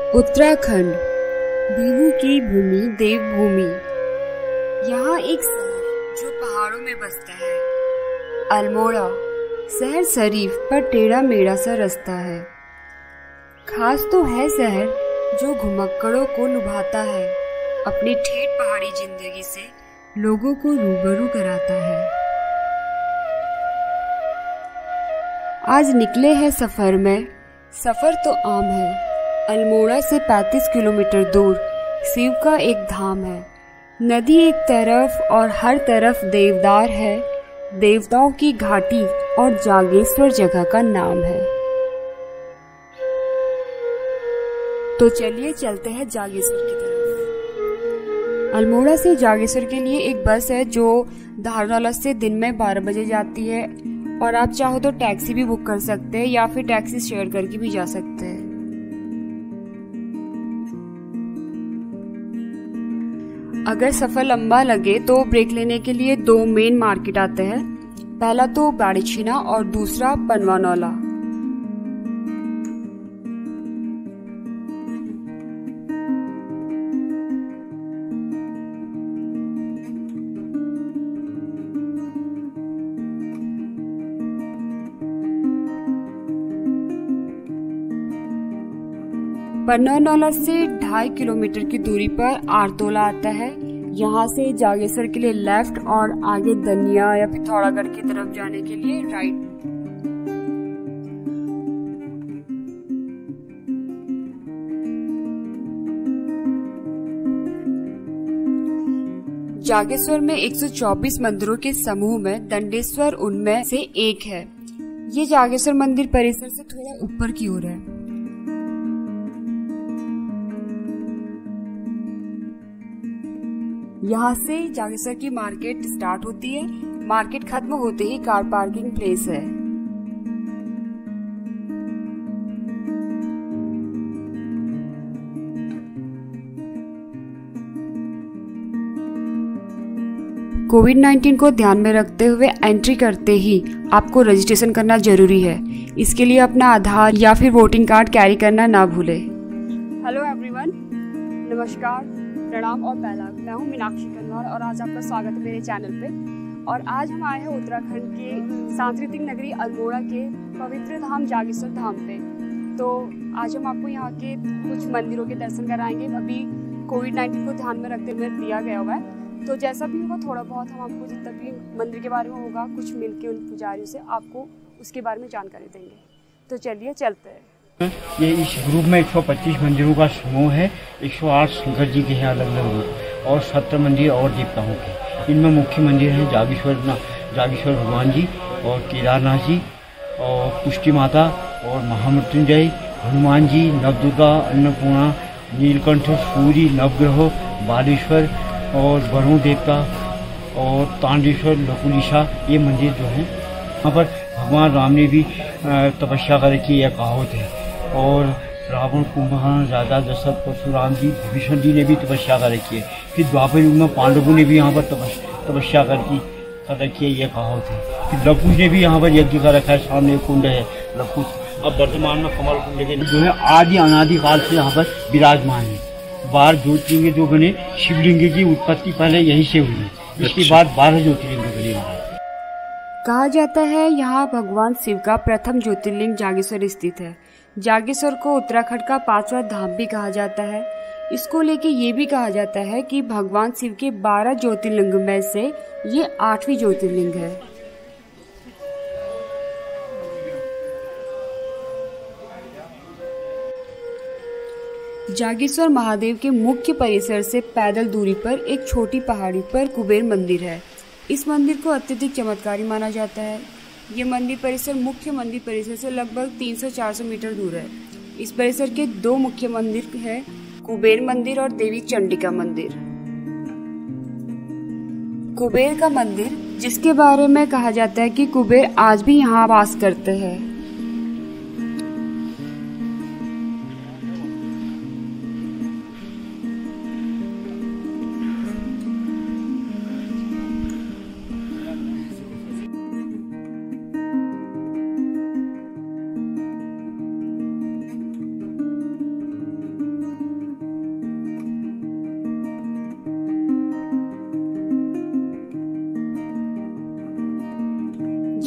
उत्तराखंड, देवों की भूमि, देवभूमि। यहाँ एक शहर जो पहाड़ों में बसता है, अल्मोड़ा। शहर शरीफ पर टेढ़ा मेढ़ा सा रास्ता है। खास तो है शहर जो घुमक्कड़ों को लुभाता है, अपनी ठेठ पहाड़ी जिंदगी से लोगों को रूबरू कराता है। आज निकले हैं सफर में। सफर तो आम है। अल्मोड़ा से 35 किलोमीटर दूर शिव का एक धाम है। नदी एक तरफ और हर तरफ देवदार है। देवताओं की घाटी और जागेश्वर जगह का नाम है। तो चलिए चलते हैं जागेश्वर की तरफ। अल्मोड़ा से जागेश्वर के लिए एक बस है जो धारनाला से दिन में 12 बजे जाती है, और आप चाहो तो टैक्सी भी बुक कर सकते हैं या फिर टैक्सी शेयर करके भी जा सकते हैं। अगर सफर लंबा लगे तो ब्रेक लेने के लिए 2 मेन मार्केट आते हैं। पहला तो बाड़ीछीना और दूसरा पनवानौला। पनवानौला से 2.5 किलोमीटर की दूरी पर आरतोला आता है। यहाँ से जागेश्वर के लिए लेफ्ट और आगे दनिया या पिथौरागढ़ की तरफ जाने के लिए राइट। जागेश्वर में 124 मंदिरों के समूह में दंडेश्वर उनमें से एक है। ये जागेश्वर मंदिर परिसर से थोड़ा ऊपर की ओर है। यहाँ से जागेश्वर की मार्केट स्टार्ट होती है। मार्केट खत्म होते ही कार पार्किंग प्लेस है। कोविड-19 को ध्यान में रखते हुए एंट्री करते ही आपको रजिस्ट्रेशन करना जरूरी है। इसके लिए अपना आधार या फिर वोटिंग कार्ड कैरी करना ना भूले। हेलो एवरीवन, नमस्कार, प्रणाम और पहला। मैं हूं मीनाक्षी कनवार और आज आपका स्वागत है मेरे चैनल पे। और आज हम आए हैं उत्तराखंड के सांस्कृतिक नगरी अल्मोड़ा के पवित्र धाम जागेश्वर धाम पे। तो आज हम आपको यहाँ के कुछ मंदिरों के दर्शन कराएंगे। अभी कोविड-19 को ध्यान में रखते हुए दिया गया हुआ है, तो जैसा भी होगा थोड़ा बहुत हम आपको जितना भी मंदिर के बारे में होगा कुछ मिल के उन पुजारियों से आपको उसके बारे में जानकारी देंगे। तो चलिए चलते हैं। ये इस ग्रुप में 125 मंदिरों का समूह है। 108 शंकर जी के हैं अलग अलग रूप, और 70 मंदिर और देवताओं के। इनमें मुख्य मंदिर हैं जागेश्वर भगवान जी और केदारनाथ जी और पुष्टि माता और महामृत्युंजय, हनुमान जी, नवदुर्गा, अन्नपूर्णा, नीलकंठ, सूर्य, नवग्रह, बालेश्वर और वरुण देवता और तांडेश्वर, लकुलिशा। ये मंदिर जो हैं वहाँ पर भगवान राम ने भी तपस्या करके यह कहावत है, और रावण, कुंभकर्ण, राजा दशरथ, परशुराम जी, विभीषण जी ने भी तपस्या कर रखी है। फिर द्वापर युग में पांडवों ने भी यहाँ पर तपस्या कर रखी है, यह कहावत है। फिर लवकुश ने भी यहाँ पर यज्ञ कर रखा है। सामने एक कुंड है लवकुश। अब वर्तमान में कमल कुंड के जो है आदि अनादिकाल से यहाँ पर विराजमान है। 12 ज्योतिर्लिंग जो बने, शिवलिंग की उत्पत्ति पहले यहीं से हुई है। इसके बाद 12 ज्योतिर्लिंग बने। कहा जाता है यहाँ भगवान शिव का प्रथम ज्योतिर्लिंग जागेश्वर स्थित है। जागेश्वर को उत्तराखंड का 5वां धाम भी कहा जाता है। इसको लेके ये भी कहा जाता है कि भगवान शिव के 12 ज्योतिर्लिंग में से ये 8वीं ज्योतिर्लिंग है। जागेश्वर महादेव के मुख्य परिसर से पैदल दूरी पर एक छोटी पहाड़ी पर कुबेर मंदिर है। इस मंदिर को अत्यधिक चमत्कारी माना जाता है। ये मंदिर परिसर मुख्य मंदिर परिसर से लगभग 300-400 मीटर दूर है। इस परिसर के 2 मुख्य मंदिर हैं, कुबेर मंदिर और देवी चंडिका मंदिर। कुबेर का मंदिर, जिसके बारे में कहा जाता है कि कुबेर आज भी यहाँ वास करते हैं।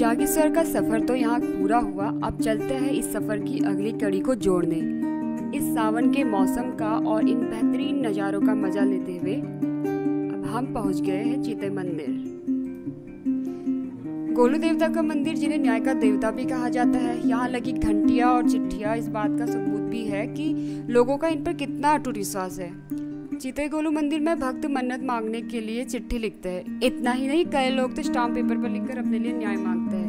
जागेश्वर का सफर तो यहाँ पूरा हुआ। अब चलते हैं इस सफर की अगली कड़ी को जोड़ने। इस सावन के मौसम का और इन बेहतरीन नज़ारों का मजा लेते हुए अब हम पहुँच गए हैं चीते मंदिर। गोलू देवता का मंदिर, जिन्हें न्याय का देवता भी कहा जाता है। यहाँ लगी घंटियाँ और चिट्ठियाँ इस बात का सबूत भी है कि लोगों का इन पर कितना अटूट विश्वास है। चीते गोलू मंदिर में भक्त मन्नत मांगने के लिए चिट्ठी लिखते हैं। इतना ही नहीं, कई लोग तो स्टाम्प पेपर पर लिखकर अपने लिए न्याय मांगते हैं।